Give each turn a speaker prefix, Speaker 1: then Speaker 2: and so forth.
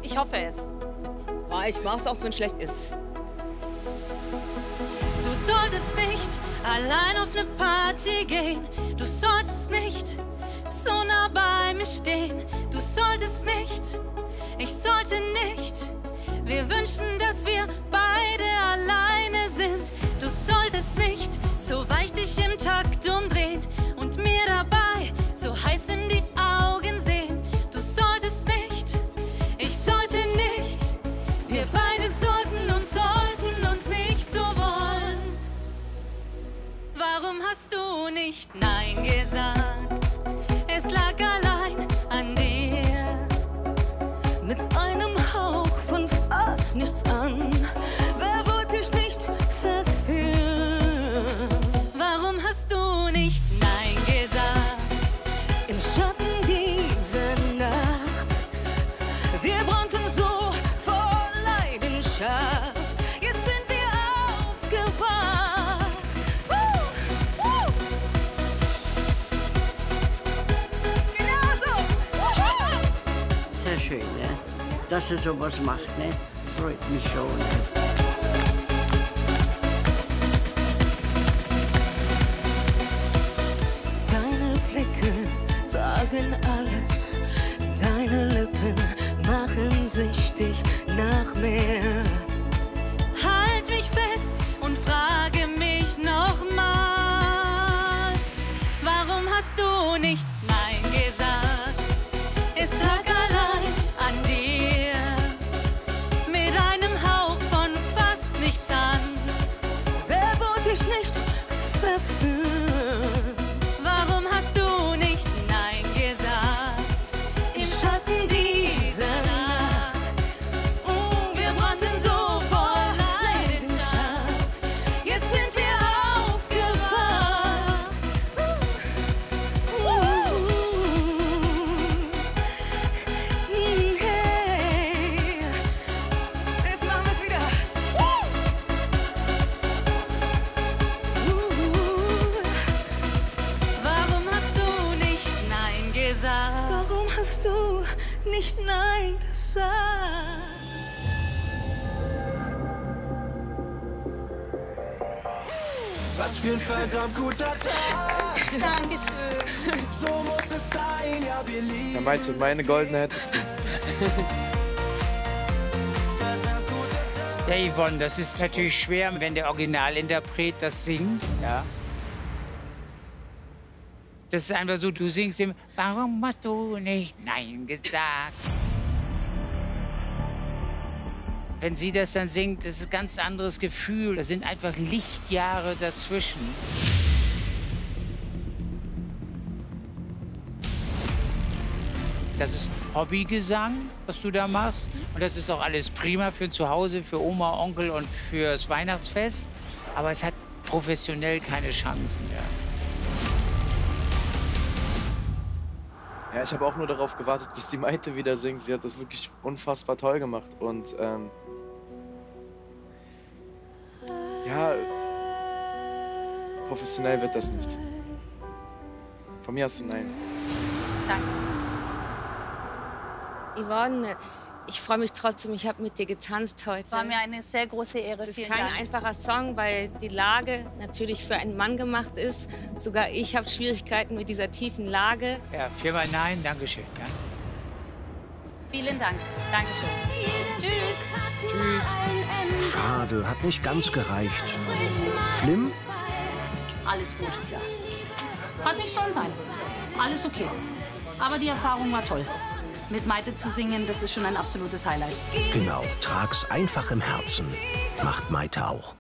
Speaker 1: Ich hoffe es.
Speaker 2: Ja, ich mach's auch, wenn es schlecht ist.
Speaker 3: Du solltest nicht allein auf eine Party gehen. Du solltest nicht so nah bei mir stehen. Du solltest nicht, ich sollte nicht. Wir wünschen, dass wir beide alleine sind. Du solltest nicht so weich dich im Takt umdrehen und mir dabei so heiß in die Augen sehen. Du solltest nicht, ich sollte nicht. Wir beide sollten uns nicht so wollen. Warum hast du nicht Nein gesagt? Es lag allein an dir. Mit einem Hauch von fast nichts an. Wer wollte dich nicht verführen? Warum hast du nicht Nein gesagt? Im Schatten dieser Nacht. Wir brannten so vor Leidenschaft. Jetzt sind wir aufgewacht. Genau so.
Speaker 4: Sehr schön, ne? Dass er sowas macht, ne? Freut mich schon. Ne?
Speaker 3: Deine Blicke sagen alles. Deine Lippen machen süchtig nach mehr. Halt mich fest und frage mich nochmal. Warum hast du nicht Nein gesagt? Es lag allein an dir. Mit einem Hauch von fast nichts an. Wer wollte dich nicht verführen? Warum hast du nicht Nein gesagt? Im Schatten dieser Nacht. Wir brannten so vor Leidenschaft. Jetzt sind wir aufgewacht. Hey. Jetzt machen wir's wieder. Warum hast du nicht Nein gesagt? Warum hast du nicht Nein gesagt?
Speaker 5: Was für ein verdammt guter Tag.
Speaker 1: Dankeschön.
Speaker 5: So muss es sein, ja, wir lieben.
Speaker 6: Ja, meinst du, meine goldene hättest du?
Speaker 5: Verdammt guter Tag.
Speaker 7: Ja, Yvonne, das ist natürlich schwer, wenn der Originalinterpret das singt. Ja. Das ist einfach so, du singst ihm, warum hast du nicht Nein gesagt? Wenn sie das dann singt, das ist ein ganz anderes Gefühl. Da sind einfach Lichtjahre dazwischen. Das ist Hobbygesang, was du da machst. Und das ist auch alles prima für zu Hause, für Oma, Onkel und fürs Weihnachtsfest. Aber es hat professionell keine Chancen. Ja.
Speaker 6: Ja, ich habe auch nur darauf gewartet, bis die Maite wieder singt. Sie hat das wirklich unfassbar toll gemacht. Und ja, professionell wird das nicht. Von mir hast du Nein.
Speaker 1: Danke.
Speaker 2: Yvonne, ich freue mich trotzdem, ich habe mit dir getanzt heute.
Speaker 1: Es war mir eine sehr große Ehre.
Speaker 2: Das ist
Speaker 1: Vielen
Speaker 2: kein
Speaker 1: Dank.
Speaker 2: einfacher Song, weil die Lage natürlich für einen Mann gemacht ist. Sogar ich habe Schwierigkeiten mit dieser tiefen Lage.
Speaker 7: Ja, viermal Nein, Dankeschön. Ja.
Speaker 1: Vielen Dank. Dankeschön. Tschüss.
Speaker 7: Tschüss.
Speaker 8: Schade, hat nicht ganz gereicht. Schlimm?
Speaker 9: Alles gut, ja. Hat nicht sollen sein. Alles okay. Aber die Erfahrung war toll. Mit Maite zu singen, das ist schon ein absolutes Highlight.
Speaker 8: Genau, trag's einfach im Herzen. Macht Maite auch.